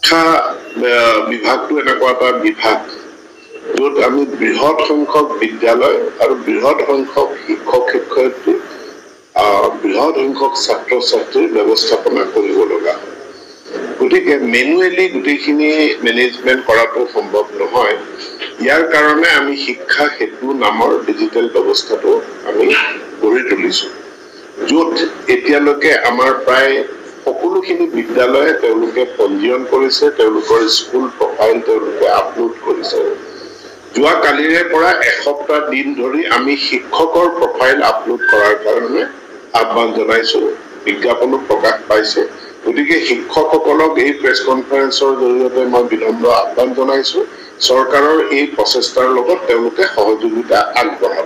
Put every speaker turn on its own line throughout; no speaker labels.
শিক্ষা বিভাগটো এনেকুৱা এটা বিভাগ য'ত আমি বৃহৎ সংখ্যক বিদ্যালয় আৰু বৃহৎ সংখ্যক শিক্ষক শিক্ষয়িত্ৰী বৃহৎ সংখ্যক ছাত্ৰ ছাত্ৰীৰ ব্যৱস্থাপনা কৰিব লগা হয় গতিকে মেনুৱেলি গোটেইখিনি মেনেজমেণ্ট কৰাটো সম্ভৱ নহয় ইয়াৰ কাৰণে আমি শিক্ষা হেতু নামৰ ডিজিটেল ব্যৱস্থাটো আমি গঢ়ি তুলিছো য'ত এতিয়ালৈকে আমাৰ প্ৰায় সকলোখিনি বিদ্যালয়ে তেওঁলোকে পঞ্জীয়ন কৰিছে তেওঁলোকৰ স্কুল প্ৰফাইল তেওঁলোকে আপলোড কৰিছে যোৱা কালিৰে পৰা এসপ্তাহ দিন ধৰি আমি শিক্ষকৰ প্ৰফাইল আপলোড কৰাৰ কাৰণে আহ্বান জনাইছো বিজ্ঞাপনো প্ৰকাশ পাইছে গতিকে শিক্ষকসকলক এই প্ৰেছ কনফাৰেন্সৰ জৰিয়তে মই বিনম্ৰ আহ্বান জনাইছো চৰকাৰৰ এই প্ৰচেষ্টাৰ লগত তেওঁলোকে সহযোগিতা আগবঢ়াব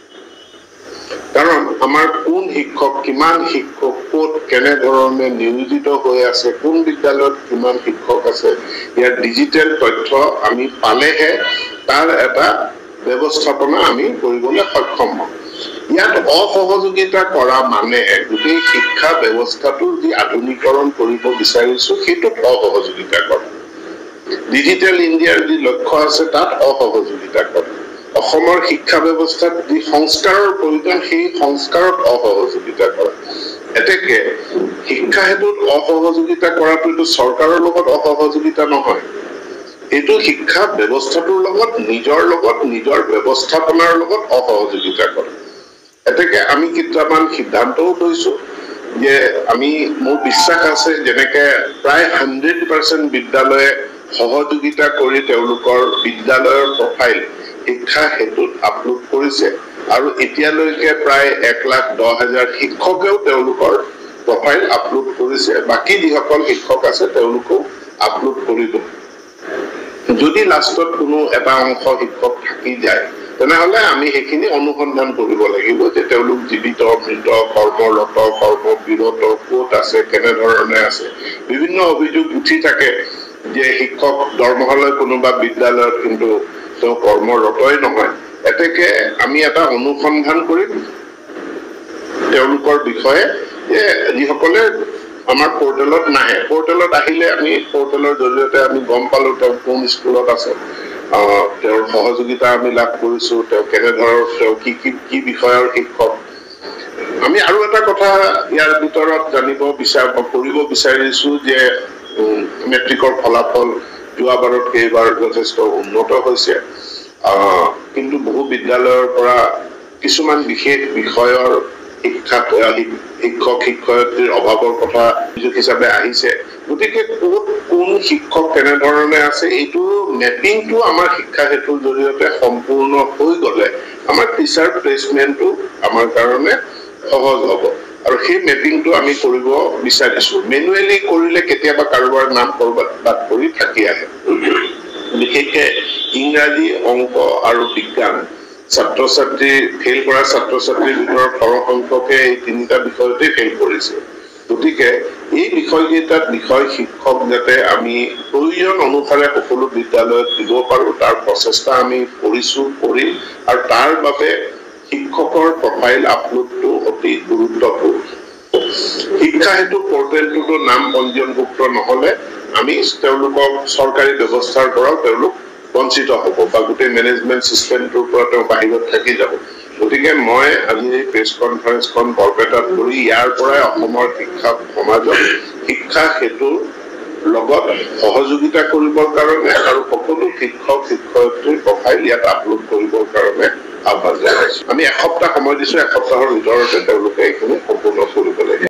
কাৰণ আমাৰ কোন শিক্ষক কিমান শিক্ষক ক'ত কেনে ধৰণে নিয়োজিত হৈ আছে কোন বিদ্যালয়ত কিমান শিক্ষক আছে ইয়াৰ ডিজিটেল তথ্য আমি পালেহে তাৰ এটা ব্যৱস্থাপনা আমি কৰিবলৈ সক্ষম হ'ম ইয়াত অসহযোগিতা কৰা মানে গোটেই শিক্ষা ব্যৱস্থাটো যি আধুনিকৰণ কৰিব বিচাৰিছো সেইটো অসহযোগিতা কৰা ডিজিটেল ইণ্ডিয়াৰ যি লক্ষ্য আছে তাত অসহযোগিতা কৰা অসমৰ শিক্ষা ব্যৱস্থাত যি সংস্কাৰৰ প্ৰয়োজন সেই সংস্কাৰত অসহযোগিতা কৰা এতেকে শিক্ষা হেতুত অসহযোগিতা কৰাটো চৰকাৰৰ লগত অসহযোগিতা নহয় এইটো শিক্ষা ব্যৱস্থাটোৰ লগত নিজৰ ব্যৱস্থাপনাৰ লগত অসহযোগিতা কৰা এতেকে আমি কেইটামান সিদ্ধান্তও লৈছো যে আমি মোৰ বিশ্বাস আছে যেনেকে প্ৰায় 100% বিদ্যালয়ে সহযোগিতা কৰি তেওঁলোকৰ বিদ্যালয়ৰ প্ৰফাইল শিক্ষা হেতুত আপলোড কৰিছে আৰু এতিয়ালৈকে প্ৰায় 1,10,000 শিক্ষকেও তেওঁলোকৰ প্ৰফাইল আপলোড কৰিছে বাকি যিসকল শিক্ষক আছে তেওঁলোকো আপলোড কৰিব যদি লাষ্টত কোনো এটা অংশ শিক্ষক থাকি যায় তেনেহলে আমি সেইখিনি অনুসন্ধান কৰিব লাগিব যে তেওঁলোক জীৱিত মৃত কৰ্মৰত কৰ্মবিৰত ক'ত আছে কেনে ধৰণে আছে বিভিন্ন অভিযোগ উঠি থাকে যে শিক্ষক দৰমহলৈ কোনোবা বিদ্যালয়ত কিন্তু তেওঁ কৰ্মৰতই নহয় এতেকে আমি এটা অনুসন্ধান কৰিম তেওঁলোকৰ বিষয়ে যে যিসকলে আমাৰ পোৰ্টেলত নাহে পোৰ্টেলত আহিলে আমি পোৰ্টেলৰ জৰিয়তে আমি গম পালো তেওঁ কোন স্কুলত আছে তেওঁৰ সহযোগিতা আমি লাভ কৰিছো তেওঁ কেনে ধৰণৰ তেওঁ কি বিষয়ৰ শিক্ষক আমি আৰু এটা কথা ইয়াৰ ভিতৰত কৰিব বিচাৰিছো যে মেট্ৰিকৰ ফলাফল যোৱাবাৰত কেইবাৰ যথেষ্ট উন্নত হৈছে কিন্তু বহু বিদ্যালয়ৰ পৰা কিছুমান বিশেষ বিষয়ৰ শিক্ষক শিক্ষয়িত্ৰীৰ অভাৱৰ কথা হিচাপে আহিছে গতিকে কোন শিক্ষক কেনে ধৰণে আছে এইটো মেপিংটো আমাৰ শিক্ষা হেতুৰ জৰিয়তে সম্পূৰ্ণ হৈ গলে আমাৰ টিচাৰ প্লেচমেন্টটো আমাৰ কাৰণে সহজ হ'ব আৰু সেই মেপিংটো আমি কৰিব বিচাৰিছো মেনুৱেলি কৰিলে কেতিয়াবা কাৰোবাৰ নাম কৰবাত বাদ পৰি থাকি আহে বিশেষকৈ ইংৰাজী অংক আৰু বিজ্ঞান ছাত্ৰ ছাত্ৰী ফেল কৰা ছাত্ৰ ছাত্ৰীৰ ভিতৰত সৰহ সংখ্যকে এই তিনিটা বিষয়তে ফেল কৰিছে গতিকে এই বিষয়কেইটাত বিষয় শিক্ষক যাতে আমি প্ৰয়োজন অনুসাৰে সকলো বিদ্যালয়ত দিব পাৰো তাৰ প্ৰচেষ্টা আমি কৰিম আৰু তাৰ বাবে শিক্ষকৰ প্ৰফাইল আপলোডটো অতি গুৰুত্বপূৰ্ণ শিক্ষা হেতু পোৰ্টেলটোতো নাম পঞ্জীয়নভুক্ত নহলে আমি তেওঁলোকক চৰকাৰী ব্যৱস্থাৰ পৰাও তেওঁলোক বঞ্চিত হ'ব বা গোটেই মেনেজমেণ্ট চিষ্টেমটোৰ পৰা তেওঁ বাহিৰত থাকি যাব গতিকে মই আজি এই প্ৰেছ কনফাৰেন্সখন বৰপেটাত কৰি ইয়াৰ পৰাই অসমৰ শিক্ষা সমাজত শিক্ষা হেতুৰ লগত সহযোগিতা কৰিবৰ কাৰণে আৰু সকলো শিক্ষক শিক্ষয়িত্ৰীৰ প্ৰফাইল ইয়াত আপলোড কৰিবৰ কাৰণে আহ্বান জনাইছো আমি এসপ্তাহ সময় দিছো এসপ্তাহৰ ভিতৰতে তেওঁলোকে এইখিনি সম্পূৰ্ণ কৰিব লাগিব